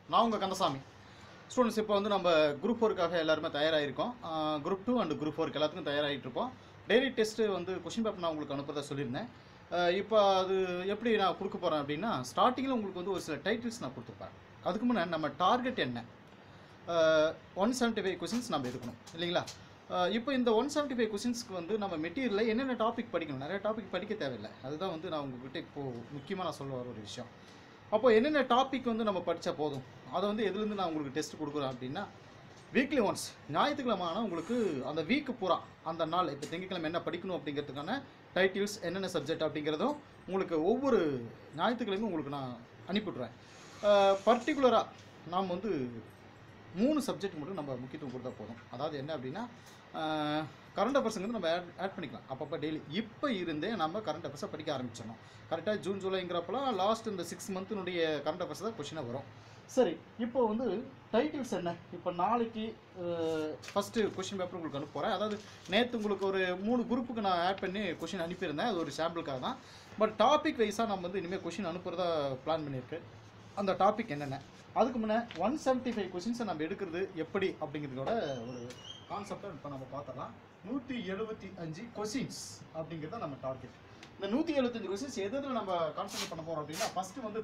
நான் உங்கள் கந்தசாமி. ஸ்டூடெண்ட்ஸ், இப்போ வந்து நம்ம குரூப் 4க்காக எல்லாருமே தயாராகிருக்கோம். குரூப் 2 அண்ட் குரூப் 4 எல்லாத்துக்கும் தயாராகிட்டு இருக்கோம். டெய்லி டெஸ்ட்டு வந்து கொஷின் பேப்பர் நான் உங்களுக்கு அனுப்புறதா சொல்லியிருந்தேன். இப்போ அது எப்படி நான் கொடுக்க போகிறேன் அப்படின்னா, ஸ்டார்டிங்கில் உங்களுக்கு வந்து ஒரு சில டைட்டில்ஸ் நான் கொடுத்துருப்பேன். அதுக்கு முன்னாடி நம்ம டார்கெட் என்ன, 175 கொஷின்ஸ் நம்ம எடுக்கணும் இல்லைங்களா? இப்போ இந்த 175 கொஷின்ஸ்க்கு வந்து நம்ம மெட்டீரியலில் என்னென்ன டாபிக் படிக்கணும், நிறைய டாபிக் படிக்க தேவையில்லை. அதுதான் வந்து நான் உங்கள்கிட்ட இப்போது முக்கியமாக நான் சொல்ல வர ஒரு விஷயம். அப்போ என்னென்ன டாபிக் வந்து நம்ம படித்தா போதும், அதை வந்து எதுலேருந்து நான் உங்களுக்கு டெஸ்ட் கொடுக்குறேன் அப்படின்னா, வீக்லி ஒன்ஸ் ஞாயிற்றுக்கிழமை ஆனால் உங்களுக்கு அந்த வீக்கு பூரா அந்த நாள், இப்போ திங்கட்கிழமை என்ன படிக்கணும் அப்படிங்கிறதுக்கான டைட்டில்ஸ் என்னென்ன சப்ஜெக்ட் அப்படிங்கிறதும் உங்களுக்கு ஒவ்வொரு ஞாயிற்றுக்கிழமையும் உங்களுக்கு நான் அனுப்பிவிட்றேன். பர்டிகுலராக நாம் வந்து 3 சப்ஜெக்ட் மட்டும் நம்ம முக்கியத்துவம் கொடுத்தா போதும். அதாவது என்ன அப்படின்னா, கரண்ட் அஃபேர்ஸ் வந்து நம்ம ஆட் பண்ணிக்கலாம் அப்பப்போ டெய்லி. இப்போ இருந்தே நம்ம கரண்ட் அஃபேர்ஸை படிக்க ஆரம்பிச்சிடணும். கரெக்டாக ஜூன் ஜூலைங்கிறப்பெல்லாம் லாஸ்ட் இந்த 6 மந்த்தினுடைய கரண்ட் அஃபேர்ஸ் தான் கொஷினாக வரும். சரி, இப்போ வந்து டைட்டில்ஸ் என்ன, இப்போ நாளைக்கு ஃபஸ்ட்டு கொஷின் பேப்பர் உங்களுக்கு அனுப்ப போகிறேன். அதாவது நேற்று உங்களுக்கு ஒரு 3 குரூப்புக்கு நான் ஆட் பண்ணி கொஷின் அனுப்பியிருந்தேன். அது ஒரு சாம்பிளுக்காக தான். பட் டாபிக் வைஸாக நம்ம வந்து இனிமேல் கொஷின் அனுப்புகிறதா பிளான் பண்ணியிருக்கு. அந்த டாபிக் என்னென்ன, அதுக்கு முன்னே 175 கொஷின்ஸை நம்ம எடுக்கிறது எப்படி அப்படிங்கிறதோட ஒரு கான்செப்டை இப்போ நம்ம பார்த்துடலாம். 175 கொஷின்ஸ் அப்படிங்கிறத நம்ம டார்கெட். இந்த 175 கொஷின்ஸ் எதில் நம்ம கான்சென்ட்ரேட் பண்ண போகிறோம் அப்படின்னா, ஃபஸ்ட்டு வந்து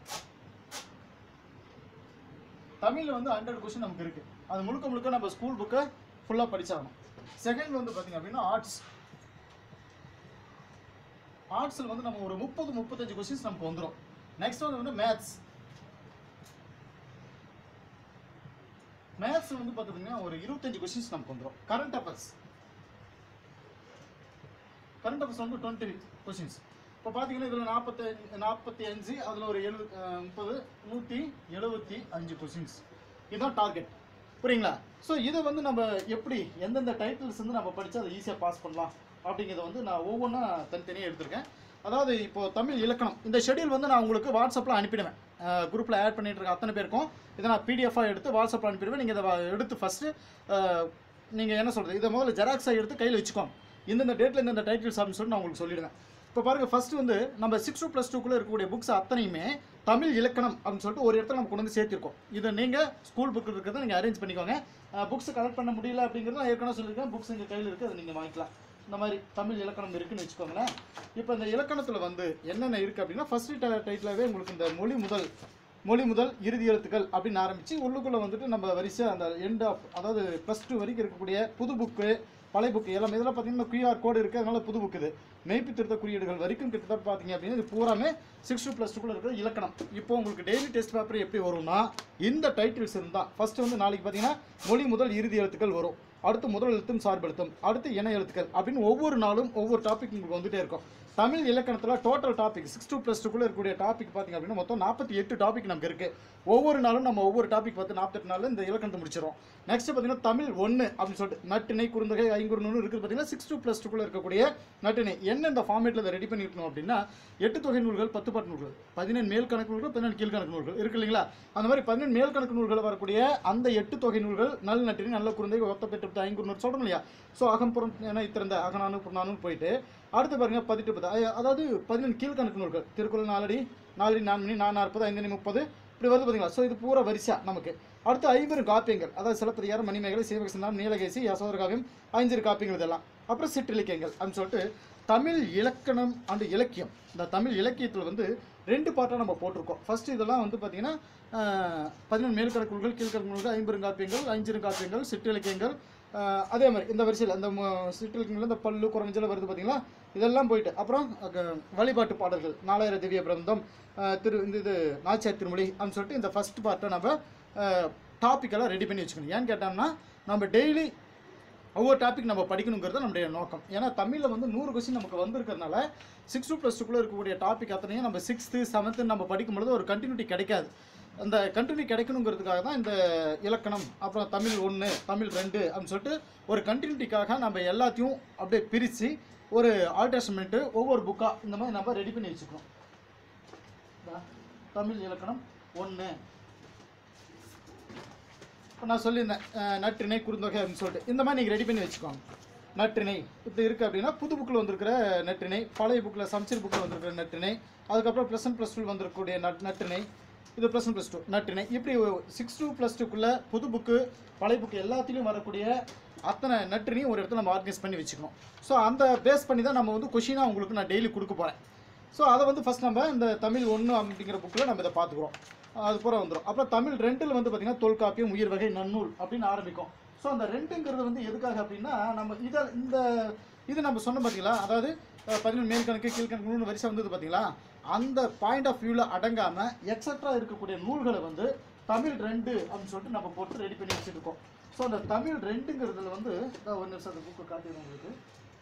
தமிழில் வந்து 100 கொஷின் நமக்கு இருக்குது. அது முழுக்க நம்ம ஸ்கூல் புக்கை ஃபுல்லாக படித்தாகணும். செகண்ட் வந்து பார்த்திங்க அப்படின்னா ஆர்ட்ஸில் வந்து நம்ம ஒரு 30-35 கொஷின்ஸ் நமக்கு வந்துடும். நெக்ஸ்ட் வந்து மேத்ஸ் வந்து பார்த்துட்டிங்கன்னா ஒரு 25 கொஷின்ஸ் நமக்கு வந்துடும். கரண்ட் அஃபேர்ஸ் வந்து 20 கொஷின்ஸ். இப்போ பார்த்தீங்கன்னா இதில் 45 அதில் ஒரு 30 175 கொஷின்ஸ். இதுதான் டார்கெட், புரியுங்களா? ஸோ இதை வந்து நம்ம எப்படி எந்தெந்த டைட்டில்ஸ் வந்து நம்ம படித்தா அதை ஈஸியாக பாஸ் பண்ணலாம் அப்படிங்கிறத வந்து நான் ஒவ்வொன்றா தனித்தனியாக எடுத்திருக்கேன். அதாவது இப்போது தமிழ் இலக்கணம், இந்த ஷெடியூல் வந்து நான் உங்களுக்கு வாட்ஸ்அப்பில் அனுப்பிடுவேன். குரூப்பில் ஆட் பண்ணிட்டு இருக்க அத்தனை பேருக்கும் இதை நான் பிடிஎஃபாக எடுத்து வாட்ஸ்அப்பில் அனுப்பிடுவேன். நீங்கள் இதை எடுத்து ஃபஸ்ட்டு நீங்கள் என்ன சொல்கிறது, இதை முதல்ல ஜெராக்ஸாக எடுத்து கையில் வச்சுக்கோங்க. இந்தந்த டேட்டில் இந்தந்த டைட்டில்ஸ் அப்படின்னு சொல்லிட்டு நான் உங்களுக்கு சொல்லிடுவேன். இப்போ பாருங்கள், ஃபஸ்ட்டு வந்து நம்ம 6-2+2 இருக்கக்கூடிய புக்ஸ் அத்தனையுமே தமிழ் இலக்கணம் அப்படின்னு சொல்லிட்டு ஒரு இடத்துல நம்ம கொண்டு வந்து சேர்த்திருக்கோம். இதை நீங்கள் ஸ்கூல் புக்கு இருக்கிறத நீங்கள் அரேஞ்ச் பண்ணிக்கோங்க. புக்ஸ் கலெக்ட் பண்ண முடியல அப்படிங்கிறது நான் ஏற்கனவே சொல்லியிருக்கேன். புக்ஸ் எங்கள் கையில் இருக்குது, அதை நீங்கள் வாங்கிக்கலாம். இந்த மாதிரி தமிழ் இலக்கணம் இருக்குதுன்னு வச்சுக்கோங்களேன். இப்போ இந்த இலக்கணத்தில் வந்து என்னென்ன இருக்குது அப்படின்னா, ஃபஸ்ட்டு டைட்டிலாகவே உங்களுக்கு இந்த மொழி முதல் இறுதி எழுத்துக்கள் அப்படின்னு ஆரம்பித்து உள்ளுக்குள்ளே வந்துட்டு நம்ம வரிசையாக அந்த எண்ட் ஆஃப், அதாவது +2 வரைக்கும் இருக்கக்கூடிய புது புக்கு பழைய புக்கு எல்லாம் இதெல்லாம் பார்த்தீங்கன்னா QR கோடு இருக்குது. அதனால புது புக்கு இது. மெய்ப்பு திருத்த குறியீடுகள் வரைக்கும் கிட்டத்தட்ட பார்த்தீங்க அப்படின்னா இது பூராமே 6-2+2 இருக்கிற இலக்கணம். இப்போ உங்களுக்கு டெய்லி டெஸ்ட் பேப்பர் எப்படி வரும்னா, இந்த டைட்டில்ஸ் இருந்தால் ஃபஸ்ட்டு வந்து நாளைக்கு பார்த்தீங்கன்னா மொழி முதல் இறுதி எழுத்துக்கள் வரும். அடுத்து முதல் எழுத்தும் சார்பெழுத்தும், அடுத்து இணை எழுத்துக்கள் அப்படின்னு ஒவ்வொரு நாளும் ஒவ்வொரு டாபிக் உங்களுக்கு வந்துகிட்டே இருக்கும். தமிழ் இலக்கணத்தில் டோட்டல் டாபிக் 6-2+2 இருக்கக்கூடிய டாபிக் பார்த்திங்க அப்படின்னா மொத்தம் 48 டாபிக் நமக்கு இருக்குது. ஒவ்வொரு நாளும் நம்ம ஒவ்வொரு டாபிக் பார்த்து 48 நாளில் இந்த இலக்கணத்தை முடிச்சிடும். நெக்ஸ்ட் பார்த்தீங்கன்னா தமிழ் 1 அப்படின்னு சொல்லிட்டு நட்டிணை குறுந்தொகை ஐங்குறுநூறு இருக்குது. பார்த்தீங்கன்னா 6-2+2 இருக்கக்கூடிய நட்டிணை என்ன இந்த ஃபார்மேட்டில் அதை ரெடி பண்ணியிருக்கணும் அப்படின்னா, 8 தொகை நூல்கள் 10 பாட்டு நூல்கள் 15 மேல் கணக்கு நூல்கள் 15 கீழ்கணக்கு நூல்கள் இருக்குது இல்லைங்களா? அந்த மாதிரி 15 மேல் கணக்கு நூல்கள் வரக்கூடிய அந்த 8 தொகை நூல்கள் நல்ல நட்டிணை நல்ல குறுந்தொகை ஒத்த பெற்று ஐங்குறுநூறு சொல்கிறோம் இல்லையா? ஸோ அகம்புறம் என இத்திருந்த அகநானு புறநானு போயிட்டு அடுத்து பாருங்கள் 18 அதாவது 15 கீழ்கணக்கு நூல்கள் திருக்குறள் 4 அடி 4 மணி 4 40 5 30 இப்படி வருது பார்த்தீங்களா? ஸோ இது பூரா வரிசா நமக்கு. அடுத்து 5 காப்பியங்கள், அதாவது சிலப்பதிகாரம் மணிமேகலை சீவகசிந்தாம் நீலகேசி யசோதர காவியம் 5 காப்பியங்கள் இதெல்லாம். அப்புறம் சிற்றிலக்கியங்கள் அப்படின்னு சொல்லிட்டு தமிழ் இலக்கணம் அண்டு இலக்கியம். இந்த தமிழ் இலக்கியத்தில் வந்து 2 பார்ட்டாக நம்ம போட்டிருக்கோம். ஃபஸ்ட்டு இதெல்லாம் வந்து பார்த்திங்கன்னா 15 மேல்கணக்கு நூல்கள் கீழ்கணக்கு நூல்கள் 5 காப்பியங்கள் 5 காப்பியங்கள் சிற்றிலக்கியங்கள். அதே மாதிரி இந்த வரிசையில் இந்த சிற்றிலக்கியங்கள் இந்த பல்லு குறஞ்சல் வருது பார்த்தீங்களா? இதெல்லாம் போயிட்டு அப்புறம் வழிபாட்டு பாடல்கள் 4000 திவ்ய பிரபந்தம் இது நாச்சியார் திருமொழி அப்படின்னு சொல்லிட்டு இந்த ஃபஸ்ட் பார்ட்டை நம்ம டாப்பிக்கெல்லாம் ரெடி பண்ணி வச்சுக்கணும். ஏன்னு கேட்டோம்னா நம்ம டெய்லி ஒவ்வொரு டாபிக் நம்ம படிக்கணுங்கிறது நம்முடைய நோக்கம். ஏன்னா தமிழில் வந்து 100 கொஸ்டின் நமக்கு வந்திருக்கிறதுனால 6-2+2 இருக்கக்கூடிய டாபிக் அத்தனையும் நம்ம 6th 7th நம்ம படிக்கும்பொழுது ஒரு கண்டினியூட்டி கிடைக்காது. அந்த கண்டினியூ கிடைக்கணுங்கிறதுக்காக தான் இந்த இலக்கணம், அப்புறம் தமிழ் 1 தமிழ் 2 அப்படின்னு சொல்லிட்டு ஒரு கண்டினியூட்டிக்காக நம்ம எல்லாத்தையும் அப்படியே பிரித்து ஒரு ஆல்டர்ஸ்மெண்ட்டு ஒவ்வொரு புக்காக இந்த மாதிரி நம்ம ரெடி பண்ணி வச்சுக்கணும். தமிழ் இலக்கணம் 1 இப்போ நான் சொல்லியிருந்தேன் நற்றிணை குறுந்தொகை அப்படின்னு சொல்லிட்டு இந்த மாதிரி நீங்கள் ரெடி பண்ணி வச்சுக்கோங்க. நற்றிணை இப்படி இருக்குது அப்படின்னா புது புக்கில் வந்திருக்கிற நற்றிணை, பழைய புக்கில் சமச்சீர் புக்கில் வந்திருக்கிற நற்றிணை, அதுக்கப்புறம் +1 +2 வந்திருக்கக்கூடிய நற்றிணை, இது +1 +2 நற்றிணை. இப்படி 6 to +2க்குள்ள புது புக்கு பழைய புக்கு எல்லாத்துலேயும் வரக்கூடிய அத்தனை நற்றினையும் ஒரு இடத்துல நம்ம ஆர்கனைஸ் பண்ணி வச்சுக்கணும். ஸோ அந்த பேஸ் பண்ணி தான் நம்ம வந்து கொஷினாக உங்களுக்கு நான் டெய்லி கொடுக்க போகிறேன். ஸோ அதை வந்து ஃபஸ்ட் நம்ம இந்த தமிழ் 1 அப்படிங்கிற புக்கில் நம்ம இதை பார்த்துக்குறோம். அது பூரா வந்துடும். அப்புறம் தமிழ் 2ல் வந்து பார்த்திங்கன்னா தொல்காப்பியம், உயிர் வகை, நன்னூல் அப்படின்னு ஆரம்பிக்கும். ஸோ அந்த 2ங்கிறது வந்து எதுக்காக அப்படின்னா நம்ம இது நம்ம சொன்ன பார்த்தீங்களா, அதாவது 17 மேல்கணக்கு கீழ்கணக்கு வரிசை வந்தது பார்த்தீங்களா, அந்த பாயிண்ட் ஆஃப் வியூவில் அடங்காமல் எக்ஸட்ரா இருக்கக்கூடிய நூல்களை வந்து தமிழ் 2 அப்படின்னு சொல்லிட்டு நம்ம போட்டு ரெடி பண்ணி வச்சுருக்கோம். ஸோ அந்த தமிழ் 2ங்கிறதுல வந்து ஒரு நிமிஷம் அந்த புக்கு காட்டிடுவோம் உங்களுக்கு.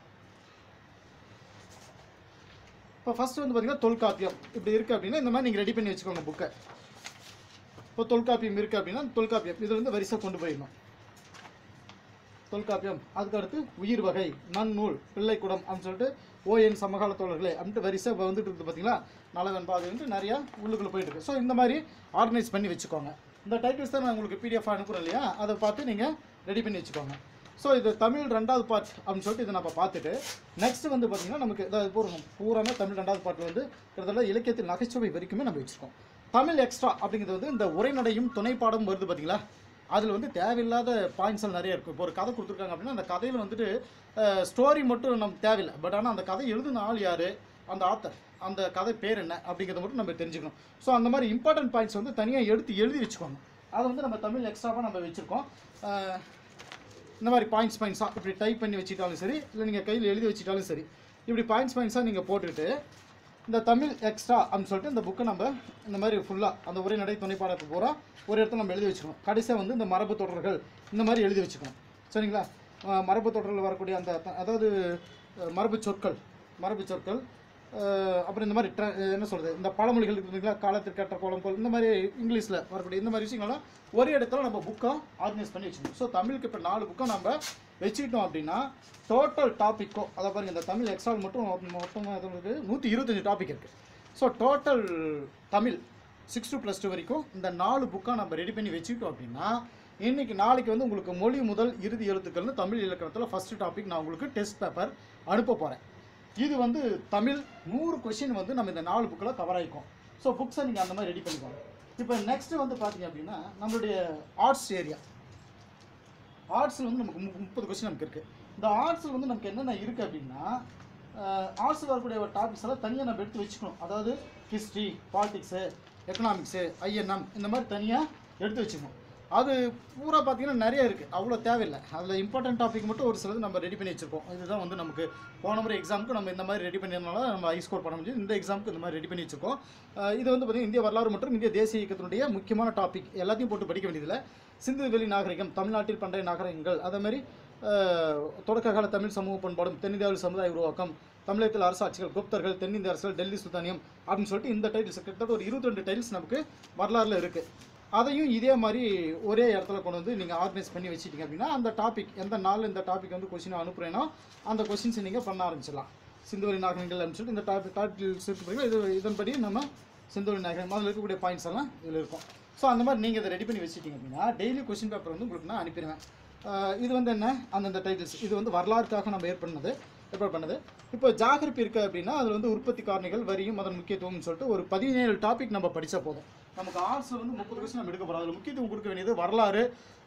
இப்போ ஃபஸ்ட்டு வந்து பார்த்தீங்கன்னா தொல்காப்பியம் இப்படி இருக்குது அப்படின்னா இந்த மாதிரி நீங்கள் ரெடி பண்ணி வச்சுக்கோங்க புக்கை. இப்போ தொல்காப்பியம் இருக்குது அப்படின்னா தொல்காப்பியம் இதில் வந்து வரிசை கொண்டு போயிடணும். தொல்காப்பியம், அதுக்கு அடுத்து உயிர் வகை, நன்னூல், பிள்ளைக்குடம் அப்படின்னு சொல்லிட்டு ஓஎன் சமகால தோழர்களே அப்படின்ட்டு வரிசை வந்துட்டு இருக்குது பார்த்தீங்களா, நலவன்பா அதுன்ட்டு நிறையா உள்ளுக்குள்ளே போயிட்டு இருக்கு. ஸோ இந்த மாதிரி ஆர்கனைஸ் பண்ணி வச்சுக்கோங்க. இந்த டைட்டில்ஸ் தான் நான் உங்களுக்கு PDF அனுப்புகிறேன் இல்லையா, அதை பார்த்து நீங்கள் ரெடி பண்ணி வச்சுக்கோங்க. ஸோ இது தமிழ் 2வது பார்ட் அப்படின்னு சொல்லிட்டு இதை நம்ம பார்த்துட்டு நெக்ஸ்ட் வந்து பார்த்திங்கன்னா நமக்கு இதாவது பூராமே தமிழ் 2வது பார்ட்டில் வந்து கிட்டத்தட்ட இலக்கியத்தில் நகைச்சுவை வரைக்குமே நம்ம வச்சுருக்கோம். தமிழ் எக்ஸ்ட்ரா அப்படிங்கிறது வந்து இந்த உரைநடையும் துணைப்பாடம் வருது பார்த்தீங்களா, அதில் வந்து தேவையில்லாத பாயிண்ட்ஸ் நிறைய இருக்கும். இப்போ ஒரு கதை கொடுத்துருக்காங்க அப்படின்னா அந்த கதையில் வந்துட்டு ஸ்டோரி மட்டும் நமக்கு தேவையில்லை. பட் ஆனால் அந்த கதை எழுதின ஆள் யார், அந்த ஆத்தர், அந்த கதை பேர் என்ன அப்படிங்கிறத மட்டும் நம்ம தெரிஞ்சுக்கணும். ஸோ அந்த மாதிரி இம்பார்ட்டன்ட் பாயிண்ட்ஸ் வந்து தனியாக எழுதி வச்சுக்கோங்க. அதை வந்து நம்ம தமிழ் எக்ஸ்ட்ராவாக நம்ம வச்சுருக்கோம். இந்த மாதிரி பாயிண்ட்ஸாக இப்படி டைப் பண்ணி வச்சுட்டாலும் சரி, இல்லை நீங்கள் கையில் எழுதி வச்சுட்டாலும் சரி, இப்படி பாயிண்ட்ஸாக நீங்கள் போட்டுட்டு இந்த தமிழ் எக்ஸ்ட்ரா அப்படின்னு சொல்லிட்டு இந்த புக்கை நம்ம இந்த மாதிரி ஃபுல்லாக அந்த உரைநடை துணைப்பாடத்தை பூரா ஒரு இடத்துல நம்ம எழுதி வச்சுக்கணும். கடைசியாக வந்து இந்த மரபு தொடர்கள் இந்த மாதிரி எழுதி வச்சுக்கணும். சரிங்களா, மரபு தொடர்கள் வரக்கூடிய அந்த அதாவது மரபு சொற்கள் அப்புறம் இந்த மாதிரி என்ன சொல்கிறது, இந்த பழமொழிகள் இருக்குதுங்களா, காலத்திற்கேற்ற கோலம் போல் இந்த மாதிரி இங்கிலீஷில் வரக்கூடிய இந்த மாதிரி விஷயங்கள்லாம் ஒரே இடத்துல நம்ம புக்கை ஆர்கனைஸ் பண்ணி வச்சுக்கணும். ஸோ தமிழுக்கு இப்போ 4 புக்கை நம்ம வச்சுக்கிட்டோம் அப்படின்னா டோட்டல் டாப்பிக்கோ அதை பாருங்கள், இந்த தமிழ் எக்ஸ்ட்ரா மட்டும் 125 டாபிக் இருக்குது. ஸோ டோட்டல் தமிழ் 6 to +2 வரைக்கும் இந்த 4 புக்காக நம்ம ரெடி பண்ணி வச்சுக்கிட்டோம் அப்படின்னா நாளைக்கு வந்து உங்களுக்கு மொழி முதல் இறுதி எழுத்துக்கள்னு தமிழ் இலக்கணத்தில் ஃபஸ்ட்டு டாபிக் நான் உங்களுக்கு டெஸ்ட் பேப்பர் அனுப்ப போகிறேன். இது வந்து தமிழ் 100 கொஷின் வந்து நம்ம இந்த 4 புக்கில் கவர் ஆகிக்கும். ஸோ புக்ஸை நீங்கள் அந்த மாதிரி ரெடி பண்ணிக்கோங்க. இப்போ நெக்ஸ்ட்டு வந்து பார்த்தீங்க அப்படின்னா நம்மளுடைய ஆர்ட்ஸ் ஏரியா, ஆர்ட்ஸில் வந்து நமக்கு 30 கொஸ்டின் நமக்கு இருக்குது. இந்த ஆர்ட்ஸில் வந்து நமக்கு என்னென்ன இருக்குது அப்படின்னா ஆர்ட்ஸில் வரக்கூடிய ஒரு டாபிக்ஸ் எல்லாம் தனியாக நம்ம எடுத்து வச்சுக்கணும். அதாவது ஹிஸ்ட்ரி, பாலிட்டிக்ஸு, எக்கனாமிக்ஸு, INM இந்த மாதிரி தனியாக எடுத்து வச்சுக்கணும். அது பூரா பார்த்தீங்கன்னா நிறைய இருக்குது, அவ்வளோ தேவையில்லை. அதில் இம்பார்ட்டன்ட் டாபிக் மட்டும் ஒரு சிலது நம்ம ரெடி பண்ணி வச்சுருக்கோம். இதுதான் வந்து நமக்கு போன முறை எக்ஸாமுக்கு நம்ம இந்த மாதிரி ரெடி பண்ணியிருந்தால நம்ம ஹை ஸ்கோர் பண்ண முடியும். இந்த எக்ஸாமுக்கு இந்த மாதிரி ரெடி பண்ணி வச்சுருக்கோம். இது வந்து பார்த்திங்கன்னா இந்திய வரலாறு மற்றும் இந்திய தேசிய இயக்கத்தினுடைய முக்கியமான டாபிக் எல்லாத்தையும் போட்டு படிக்க வேண்டியதில்லை. சிந்து வெளி நாகரிகம், தமிழ்நாட்டில் பண்டைய நாகரிகங்கள், அதே மாதிரி தொடக்க கால தமிழ் சமூக பண்பாடும், தென்னிந்தியாவில் சமுதாய உருவாக்கம், தமிழகத்தில் அரசாட்சிகள், குப்தர்கள், தென்னிந்திய அரசுகள், டெல்லி சுல்தானியம் அப்படின்னு சொல்லிட்டு இந்த டைட்டில்ஸ் கிட்டத்தட்ட ஒரு 22 டைட்டில்ஸ் நமக்கு வரலாறுல இருக்குது. அதையும் இதே மாதிரி ஒரே இடத்துல கொண்டு வந்து நீங்கள் ஆர்கனைஸ் பண்ணி வச்சுட்டீங்க அப்படின்னா அந்த டாபிக் எந்த நாள் இந்த டாபிக் வந்து கொஸ்டின் அனுப்புகிறேன்னா அந்த கொஸ்டின்ஸை நீங்கள் பண்ண ஆரம்பிச்சிடலாம். சிந்துவெளி நாகரிகங்கள் அப்படின்னு சொல்லிட்டு இந்த டாபிக்ஸ் இருக்கு. இதன்படி நம்ம சிந்துவெளி நாகரிகம் அதில் இருக்கக்கூடிய பாயிண்ட்ஸ் எல்லாம் இதில் இருக்கும். ஸோ அந்த மாதிரி நீங்கள் இதை ரெடி பண்ணி வச்சுட்டீங்க அப்படின்னா டெய்லி கொஸ்டின் பேப்பர் வந்து உங்களுக்கு நான் அனுப்பிடுவேன். இது வந்து என்ன, அந்தந்த டைட்டில்ஸ் இது வந்து வரலாறுக்காக நம்ம ஏற்பாடு பண்ணது. இப்போ ஜாகிரபி இருக்குது அப்படின்னா அதில் வந்து உற்பத்தி காரணிகள், வரியும் அதன் முக்கியத்துவம்னு சொல்லிட்டு ஒரு 17 டாபிக் நம்ம படித்தா போதும். நமக்கு ஆர்ட்ஸில் வந்து 30 கொஸ்டின் நம்ம எடுக்க போகிறோம். அதில் முக்கியத்துவம் கொடுக்க வேண்டியது வரலாறு,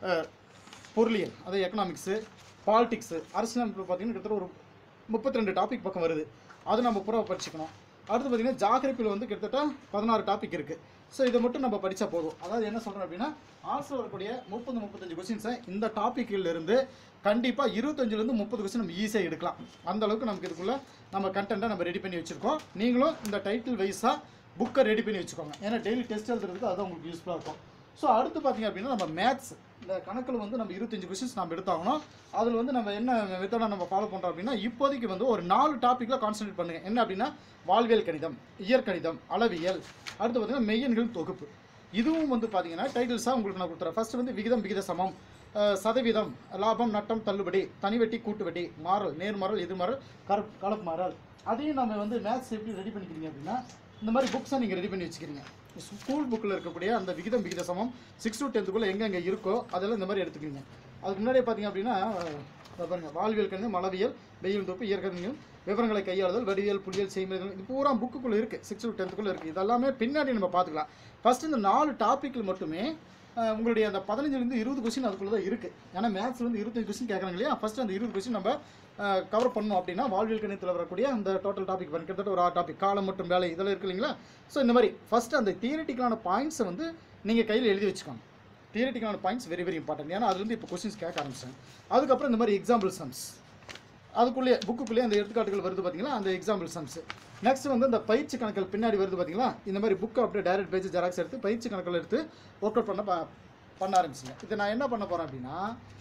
பொருளியல், அதாவது எக்கனாமிக்ஸு, பாலிட்டிக்ஸு, அரசியலமைப்பு பார்த்தீங்கன்னா கிட்டத்தட்ட ஒரு 32 டாபிக் பக்கம் வருது. அது நம்ம பூரா படிச்சுக்கணும். அடுத்து பார்த்திங்கன்னா ஜாகிரபியில் வந்து கிட்டத்தட்ட 16 டாபிக் இருக்குது. ஸோ இதை மட்டும் நம்ம படித்தா போதும். அதாவது என்ன சொல்கிறோம் அப்படின்னா ஆர்ட்ஸில் வரக்கூடிய 30-35 கொஸ்டின்ஸை இந்த டாப்பிக்கிலிருந்து கண்டிப்பாக 25லேருந்து 30 கொஸ்டின் நம்ம ஈஸியாக எடுக்கலாம். அந்த அளவுக்கு நமக்கு இதுக்குள்ளே நம்ம கண்டென்ட்டை நம்ம ரெடி பண்ணி வச்சுருக்கோம். நீங்களும் இந்த டைட்டில் வைஸாக புக்கை ரெடி பண்ணி வச்சுக்கோங்க. ஏன்னா டெய்லி டெஸ்ட் எழுதுறதுக்கு அதுதான் உங்களுக்கு யூஸ்ஃபுல்லாக இருக்கும். ஸோ அடுத்து பார்த்திங்க அப்படின்னா நம்ம மேத்ஸ் இந்த கணக்கில் வந்து நம்ம 25 கொஸ்டின்ஸ் நம்ம எடுத்தாகணும். அதில் வந்து நம்ம என்ன மெத்தடாக நம்ம ஃபாலோ பண்ணுறோம் அப்படின்னா இப்போதைக்கு வந்து ஒரு 4 டாப்பிக்கில் கான்சன்ட்ரேட் பண்ணுங்கள். என்ன அப்படின்னா வாழ்வியல் கணிதம், இயற்கணிதம், அளவியல், அடுத்து பார்த்திங்கன்னா மெய்யெண்களின் தொகுப்பு. இதுவும் வந்து பார்த்திங்கன்னா டைட்டில்ஸாக உங்களுக்கு நான் கொடுத்துறேன். ஃபஸ்ட்டு வந்து விகிதம், விகித சமம், சதவீதம், லாபம், நட்டம், தள்ளுபடி, தனிவெட்டி, கூட்டுவெட்டி, மாறல், நேர்மாறல், எதிர்மாறல், கலப்பு மாறல். அதையும் நம்ம வந்து மேத்ஸ் எப்படி ரெடி பண்ணிக்கிறீங்க அப்படின்னா இந்த மாதிரி புக்ஸை நீங்கள் ரெடி பண்ணி வச்சுக்கிறீங்க. ஸ்கூல் புக்கில் இருக்கக்கூடிய அந்த விகிதம், விகித சமம் 6 to 10க்குள்ளே எங்கெங்கே இருக்கோ அதெல்லாம் இந்த மாதிரி எடுத்துக்கிறீங்க. அதுக்கு முன்னாடியே பார்த்திங்க அப்படின்னா பாருங்கள் வாழ்வியல் கணிதம், அளவியல், வெயில் தொகுப்பு, இயற்கணிதம், விவரங்களை கையாளுதல், வடிவியல், புள்ளியல், செய்முறைகள், இது பூரா புக்குக்குள்ளே இருக்குது. 6 to 10க்குள்ளே இருக்குது. இதெல்லாமே பின்னாடி நம்ம பார்த்துக்கலாம். ஃபஸ்ட்டு இந்த 4 டாப்பிக்கில் மட்டுமே உங்களுடைய அந்த 15லேருந்து 20 கொஸ்டின் அதுக்குள்ளே தான் இருக்குது. ஏன்னா மேத்ஸ்லேருந்து 25 கொஸ்டின் கேட்குறாங்க இல்லையா, ஃபஸ்ட்டு அந்த 20 கொஸ்டின் நம்ம கவர் பண்ணணும் அப்படின்னா வாழ்வியல் கணிதத்தில் வரக்கூடிய அந்த டோட்டல் டாபிக் பண்ணி கிட்டத்தட்ட ஒரு 6 டாபிக் காலம் மற்றும் வேலை இதெல்லாம் இருக்குது இல்லைங்களா. ஸோ இந்த மாதிரி ஃபஸ்ட்டு அந்த தியரிட்டிக்கலான பாயிண்ட்ஸை வந்து நீங்கள் கையில் எழுதி வச்சுக்கோங்க. தியரிட்டிக்கலான பாயிண்ட்ஸ் வெரி வெரி இம்பார்ட்டன்ட். ஏன்னா அதுலேருந்து இப்போ கொஸ்டின்ஸ் கேட்க ஆரம்பிச்சேன். அதுக்கப்புறம் இந்த மாதிரி எக்ஸாம்பிள் சம்ஸ் அதுக்குள்ளேயே புக்குக்குள்ளேயே அந்த எடுத்துக்காட்டுகள் வருது பார்த்தீங்களா, அந்த எக்ஸாம்பிள் சம்ஸ். நெக்ஸ்ட் வந்து இந்த பயிற்சி கணக்குகள் பின்னாடி வருது பார்த்தீங்களா, இந்த மாதிரி புக்கை அப்படியே டைரக்ட் பேஜ் ஜெராக்ஸ் எடுத்து பயிற்சி கணக்கில் எடுத்து ஒர்க் அவுட் பண்ண ஆரம்பிச்சிங்க. இதை நான் என்ன பண்ண போகிறேன் அப்படின்னா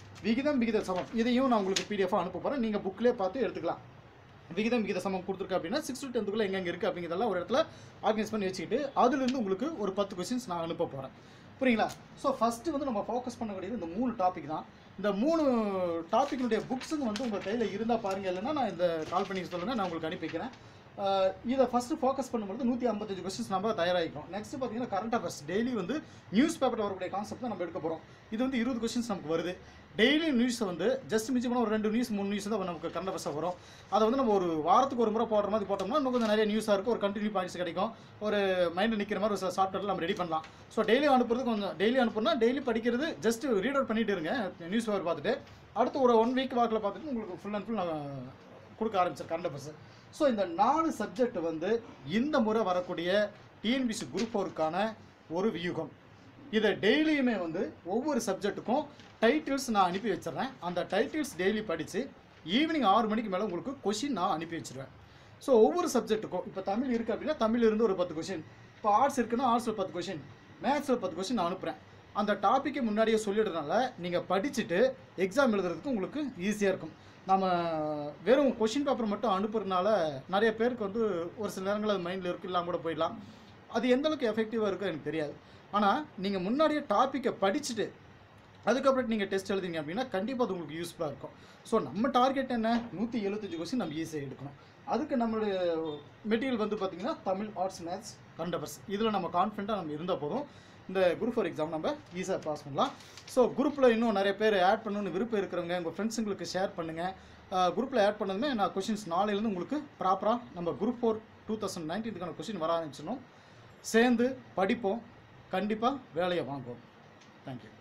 விகித சமம் இதையும் நான் உங்களுக்கு பிடிஎஃபாக அனுப்ப போகிறேன். நீங்கள் புக்கிலே பார்த்து எடுத்துக்கலாம். விகித சமம் கொடுத்துருக்கு அப்படின்னா 6 to 10க்குள்ளே எங்கெங்கே இருக்குது அப்படிங்கிறதெல்லாம் ஒரு இடத்துல ஆர்கனைஸ் பண்ணி வச்சுக்கிட்டு அதுலேருந்து உங்களுக்கு ஒரு 10 கொஸ்டின்ஸ் நான் அனுப்ப போகிறேன். புரியுங்களா? ஸோ ஃபஸ்ட்டு வந்து நம்ம ஃபோக்கஸ் பண்ணக்கூடியது இந்த 3 டாபிக் தான். இந்த 3 டாப்பிக்கினுடைய புக்ஸுங்க வந்து உங்கள் கையில் இருந்தால் பாருங்கள், இல்லைன்னா நான் இந்த கால் பண்ணி சொல்லுங்கள், நான் உங்களுக்கு அனுப்பி வைக்கிறேன். இதை ஃபஸ்ட்டு ஃபோக்கஸ் பண்ணும்போது 155 கொஸ்டின்ஸ் நம்ம தயாராகிக்கும். நெக்ஸ்ட் பார்த்தீங்கன்னா கரண்ட் அஃபேர்ஸ் டெய்லி வந்து நியூஸ் பேப்பரில் வரக்கூடிய கான்செப்ட் தான் நம்ம எடுக்க போகிறோம். இது வந்து 20 கொஸ்டின்ஸ் நமக்கு வருது. டெய்லி நியூஸை வந்து ஜஸ்ட் மிஞ்சி போனால் ஒரு 2 நியூஸ் 3 நியூஸ் தான் நமக்கு கரண்ட் அஃபேர்ஸாக வரும். அதை வந்து நம்ம ஒரு வாரத்துக்கு ஒரு முறை போடுற மாதிரி போட்டோம்னா இன்னும் கொஞ்சம் நிறைய நியூஸாக இருக்கும். ஒரு கண்டினியூ பாயிண்ட்ஸ் கிடைக்கும். ஒரு மைண்டில் நிற்கிற மாதிரி ஒரு சாஃப்ட்வேரில் நம்ம ரெடி பண்ணலாம். ஸோ டெய்லி அனுப்புறது கொஞ்சம் டெய்லி அனுப்புனா டெய்லி படிக்கிறது ஜஸ்ட் ரீட் அவுட் பண்ணிட்டு இருங்க நியூஸ் பேப்பர் பார்த்துட்டு. அடுத்து ஒரு 1 வீக் வாக்கில் பார்த்துட்டு உங்களுக்கு ஃபுல் அண்ட் ஃபுல் நான் கொடுக்க ஆரம்பிச்சேன் கரண்ட் அஃபேர்ஸ். ஸோ இந்த 4 சப்ஜெக்ட் வந்து இந்த முறை வரக்கூடிய டிஎன்பிசி குரூப் 4க்கான ஒரு வியூகம். இதை டெய்லியுமே வந்து ஒவ்வொரு சப்ஜெக்ட்டுக்கும் டைட்டில்ஸ் நான் அனுப்பி வச்சிடுறேன். அந்த டைட்டில்ஸ் டெய்லி படித்து ஈவினிங் 6 மணிக்கு மேலே உங்களுக்கு கொஷின் நான் அனுப்பி வச்சுருவேன். ஸோ ஒவ்வொரு சப்ஜெக்ட்டுக்கும் இப்போ தமிழ் இருக்குது அப்படின்னா தமிழிலிருந்து ஒரு 10 கொஷின், இப்போ ஆர்ட்ஸ் இருக்குன்னா ஆர்ட்ஸில் 10 கொஷின், மேத்ஸில் 10 கொஷின் நான் அனுப்புகிறேன். அந்த டாப்பிக்கை முன்னாடியே சொல்லிடுறதுனால நீங்கள் படிச்சுட்டு எக்ஸாம் எழுதுறதுக்கு உங்களுக்கு ஈஸியாக இருக்கும். நம்ம வெறும் கொஷின் பேப்பர் மட்டும் அனுப்புறதுனால நிறைய பேருக்கு வந்து ஒரு சில நேரங்கள் அது மைண்டில் இருக்குது, இல்லாமல் கூட போயிடலாம். அது எந்தளவுக்கு எஃபெக்டிவாக இருக்கும் எனக்கு தெரியாது. ஆனால் நீங்கள் முன்னாடியே டாப்பிக்கை படிச்சுட்டு அதுக்கப்புறம் நீங்கள் டெஸ்ட் எழுதிங்க அப்படின்னா கண்டிப்பாக அது உங்களுக்கு யூஸ்ஃபுல்லாக இருக்கும். ஸோ நம்ம டார்கெட் என்ன, 175 கொஸ்டின் நம்ம ஈஸியாக எடுக்கணும். அதுக்கு நம்மளுடைய மெட்டீரியல் வந்து பார்த்திங்கன்னா Tamil, arts, maths, current affairs இதில் நம்ம கான்ஃபிடண்ட்டாக நம்ம இருந்தால் போதும் இந்த குரூப் 4 எக்ஸாம் நம்ம ஈஸியாக பாஸ் பண்ணலாம். ஸோ குரூப்பில் இன்னும் நிறைய பேர் ஆட் பண்ணணும்னு விருப்பம் இருக்கிறவங்க உங்கள் ஃப்ரெண்ட்ஸுங்களுக்கு ஷேர் பண்ணுங்கள். குரூப்பில் ஆட் பண்ணதுமே நான் கொஷின்ஸ் நாளையிலேருந்து உங்களுக்கு ப்ராப்பராக நம்ம குரூப் 4 2019க்கான கொஷின் வர ஆரம்பிச்சிடணும். சேர்ந்து படிப்போம், கண்டிப்பாக வேலையை வாங்குவோம். தேங்க்யூ.